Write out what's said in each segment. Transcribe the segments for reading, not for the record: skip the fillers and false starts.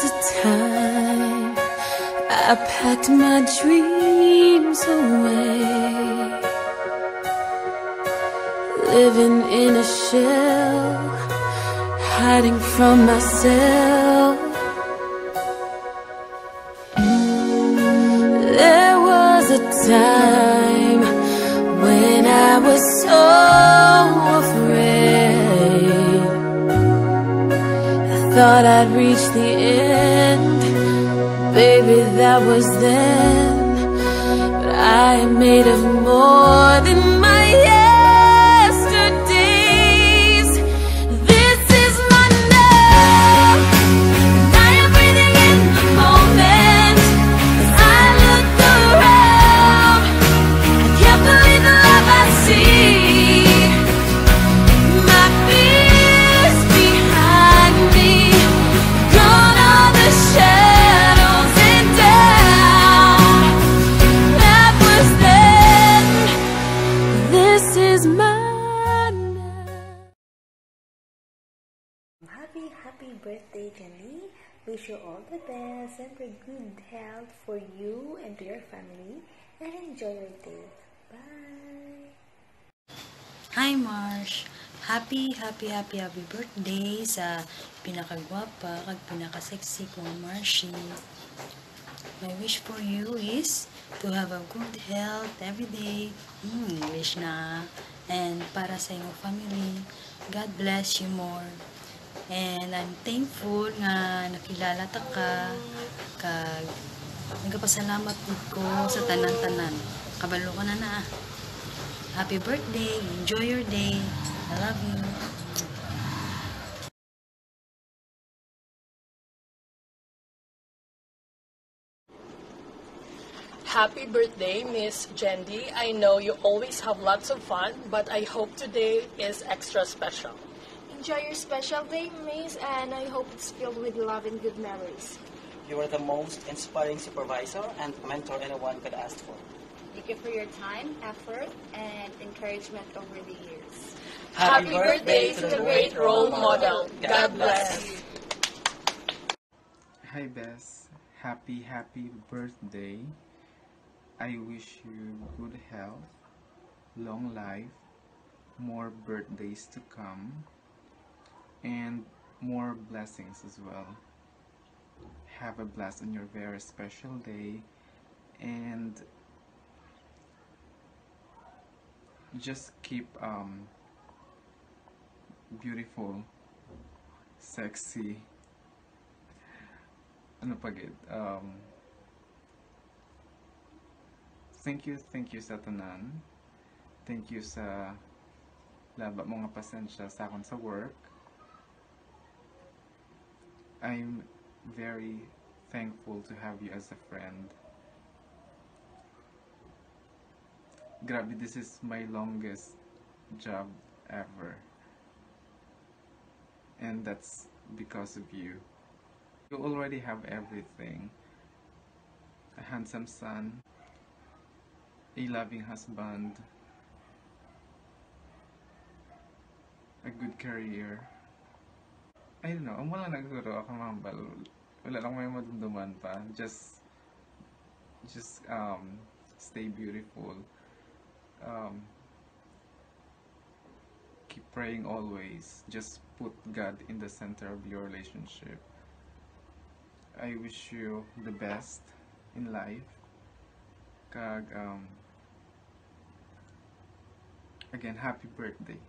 was a time I packed my dreams away, living in a shell, hiding from myself. There was a time when I was so afraid, I thought I'd reach the end. Baby, that was then, but I am made of more than my yesterdays. This is my now, and I am breathing in the moment. As I look around, I can't believe the love I see. My fears behind me, gone are the shadows and down. That was then, this is my now. Happy birthday, Jendy. Wish you all the best and for good health for you and to your family, and enjoy your day. Bye! Hi Marsh! Happy birthday sa pinakagwapa kag pinakaseksi kong Marshi. My wish for you is to have a good health every day. English na. And para sa iyong family, God bless you more. And I'm thankful nga nakilala ta ka kag nagapasalamat gud ko sa tanan-tanan. Kabalo ka na. Happy birthday. Enjoy your day. I love you. Happy birthday, Miss Jendy. I know you always have lots of fun, but I hope today is extra special. Enjoy your special day, Miss, and I hope it's filled with love and good memories. You are the most inspiring supervisor and mentor anyone could ask for. Thank you for your time, effort, and encouragement over the years. Happy birthday to the great role model. God bless you. Hi Bess, happy birthday. I wish you good health, long life, more birthdays to come, and more blessings as well. Have a blast on your very special day, and just keep beautiful, sexy, ano pa gid, thank you sa tanan. Thank you sa laba mo nga pasensya sa akon sa work. I'm very thankful to have you as a friend. Grabe, this is my longest job ever. And that's because of you. You already have everything. A handsome son, a loving husband, a good career. I don't know, wala nagturo ako mambal. Wala lang may madumduman pa. Just stay beautiful. Keep praying always. Just put God in the center of your relationship. I wish you the best in life. Kag, again, happy birthday.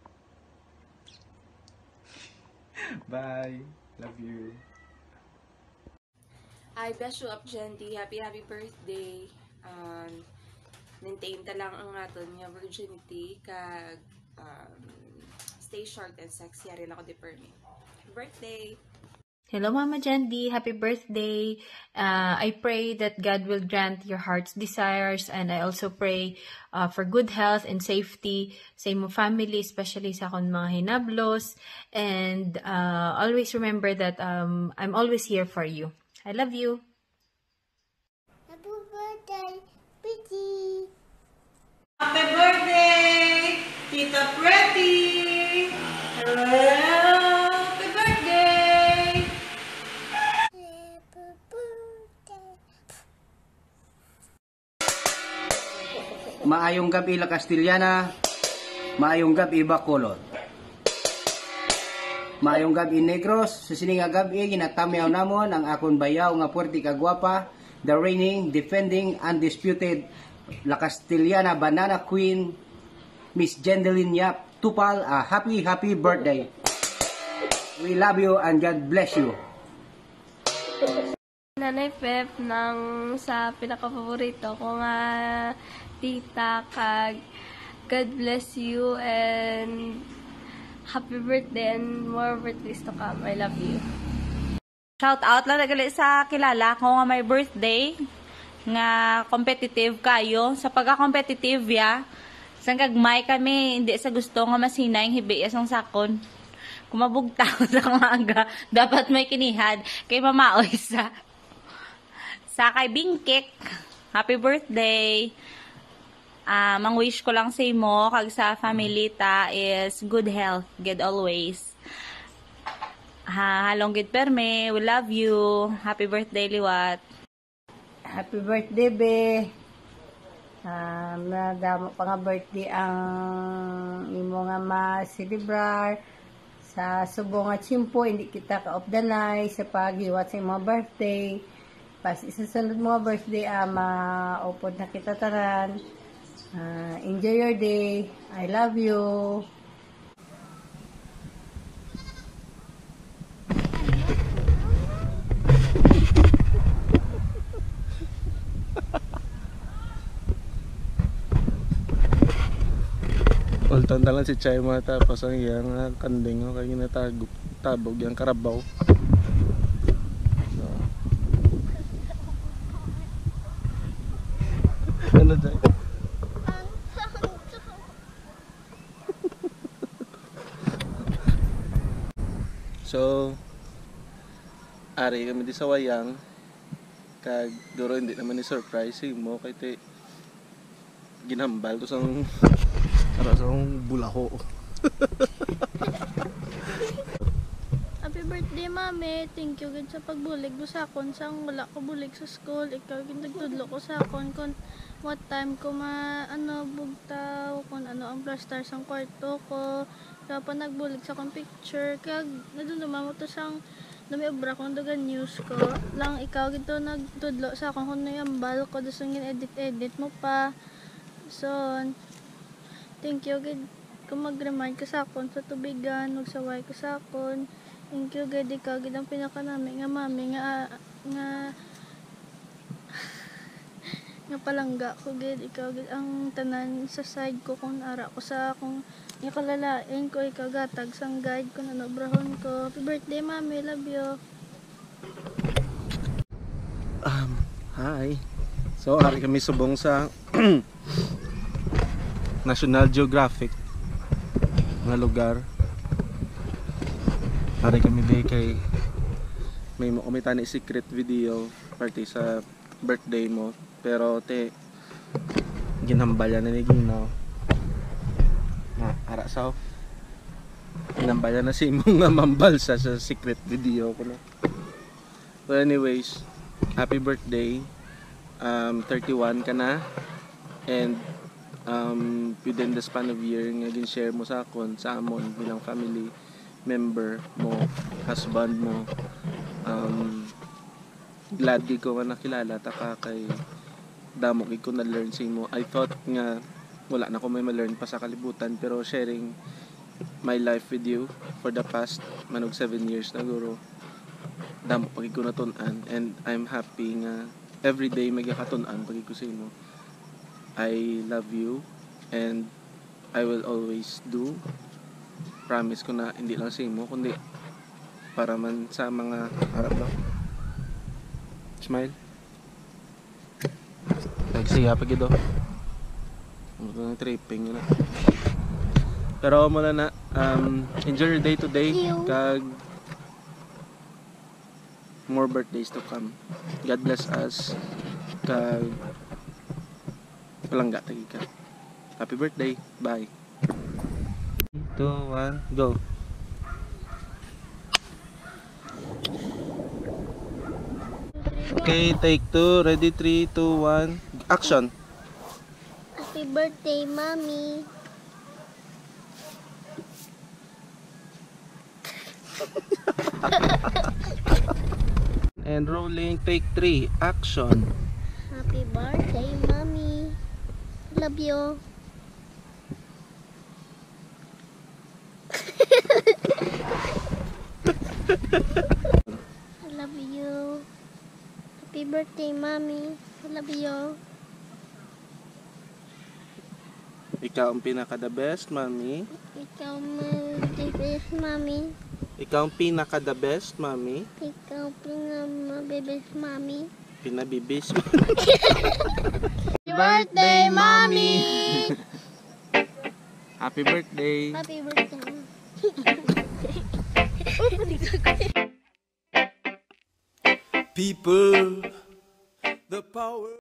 Bye. Love you. I bless you up, Jendy. Happy birthday. Maintain ta lang ang aton nga virginity kag stay short and sexy. Ari lang ako di permi. Happy birthday. Hello, Mama Jendy. Happy birthday. I pray that God will grant your heart's desires, and I also pray for good health and safety sa imong family, especially sa akong mga hinablos. And always remember that I'm always here for you. I love you. Happy birthday, Pretty. Happy birthday, Tita Pretty. Happy birthday. maayong gabi la Castellana, maayong gabi Bacolod. Maayong gabi Negros, sa sininga gabi ginatamyaw namon ang akon bayaw nga puwerti kagwapa, the reigning, defending, undisputed La Castellana Banana Queen, Miss Jendy Yap Tupal, happy birthday. We love you and God bless you. Nanay Pep sa pinaka-paborito ko nga tita kag God bless you and happy birthday and more birthdays to come. I love you. Shout out lang nagali sa kilala ko nga may birthday nga competitive kayo. Sa pagka-competitive ya, sang kagmay kami hindi sa gusto nga masinay ang hibi asang sakon. Kumabugtaw sa mga dapat may kinihad kay mamaoy sa kay Bingkik. Happy birthday. Mang wish ko lang sa imo kag sa family ta is good health, good always. Halong good perme, we love you. Happy birthday Liwat. Happy birthday be. Nadamo pa nga birthday ang imo nga ma-celebrar sa subong nga chimpo, hindi kita ka of the night sa paghiwat sa imo birthday. Pas isasunod mo birthday maupod na kita taran. Enjoy your day. I love you. Ultan talang si Chay mga tapos ang iyang kanding o kaya tabog yung karabaw. So, ano dyan? So, ari kami di sa wayang kag duro hindi naman ni surprise mo kay te ginambal to sang para sa bulaho. Happy birthday mami, thank you gid sa pagbulig mo sa akon sang wala ko bulig sa school, ikaw gid nagtudlo ko sa akon kon what time ko bugtaw kon ang plaster sang kwarto ko. Kaya pa nagbulig sa akong picture kag nadunduman mo to sang namiobra kong dagan news ko lang ikaw gito nagtudlo sa akong kuno yambal ko dasong edit mo pa. So thank you gid kung mag-remind ka sa akon sa tubigan, magsaway ka sa akon. Thank you gid ikaw gid ang pinakanami nga mami nga palangga ko gid ikaw gid ang tanan sa side ko kung ara ko sa akong kalalain ko ikaw gatag sang guide ko na nobrahon ko. Happy birthday mami, love you. Hi. So hari kami subong sa National Geographic na lugar. Hari kami bay kay may mo kumita ni secret video party sa birthday mo pero te ginambalyan na ni Ginaw. Ara sao ginambalyan na si mong mambal sa secret video ko na. But anyways, happy birthday. 31 ka na and within the span of year nga gin-share mo sa akon sa amon bilang family member mo, husband mo, glad di ko nga nakilala ta ka kay damo gid ko na learn sa mo. I thought nga wala na ko may ma-learn pa sa kalibutan pero sharing my life with you for the past 7 years na guro damo pagid ko natun-an and I'm happy nga everyday magkakatun-an pagid ko sa mo. I love you and I will always do. Promise ko na hindi lang sa mo kundi para man sa mga harap lang. Smile. Nagsiya pagid do. Ito na tripping na. Pero mula na enjoy your day today kag more birthdays to come. God bless us kag palangga tagi ka. Happy birthday. Bye. 2, 1, go. Okay, take 2. Ready, 3, 2, 1. Action. Happy Happy birthday, Mommy. And rolling, take 3, action. Happy birthday, Mommy. Love you. I love you. Happy birthday, Mommy. I love you. Ikaw ang pinaka the best, mami. Ikaw the best, Mommy. Ikaw ang pinaka the best, mami. Ikaw pinaka-best, Mommy. Pinabibis. Birthday, Mommy! Happy birthday. Happy birthday. People, the power.